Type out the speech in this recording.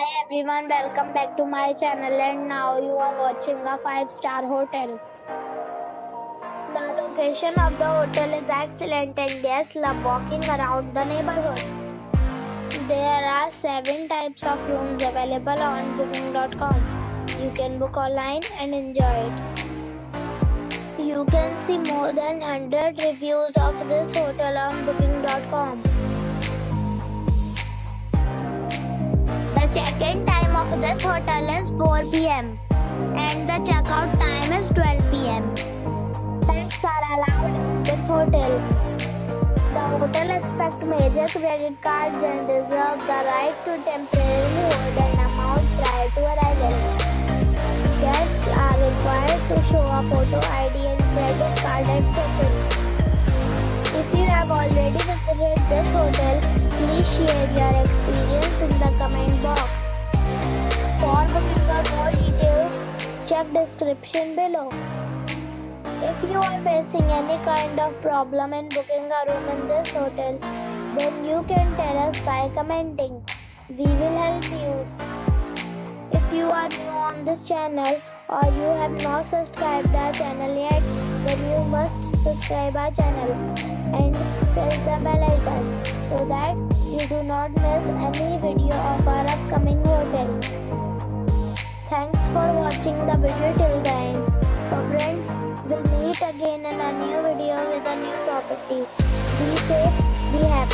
Hi everyone, welcome back to my channel and now you are watching a 5-star hotel. The location of the hotel is excellent and guests love walking around the neighborhood. There are 7 types of rooms available on booking.com. You can book online and enjoy it. You can see more than 100 reviews of this hotel on booking.com. The check-in time of this hotel is 4 p.m. and the check-out time is 12 p.m. Pets are allowed in this hotel. The hotel accepts major credit cards and reserves the right to temporarily hold an amount prior to arrival. Guests are required to show a photo ID and credit card at check-in. If you have already visited this hotel, please share your experience in the comment box. For booking or more details, check description below. If you are facing any kind of problem in booking a room in this hotel, then you can tell us by commenting. We will help you. If you are new on this channel or you have not subscribed our channel yet, then you must subscribe our channel and press the bell icon so that you do not miss any video of our upcoming hotel. Thanks for watching the video till the end. So friends, we'll meet again in a new video with a new property. Be safe, be happy.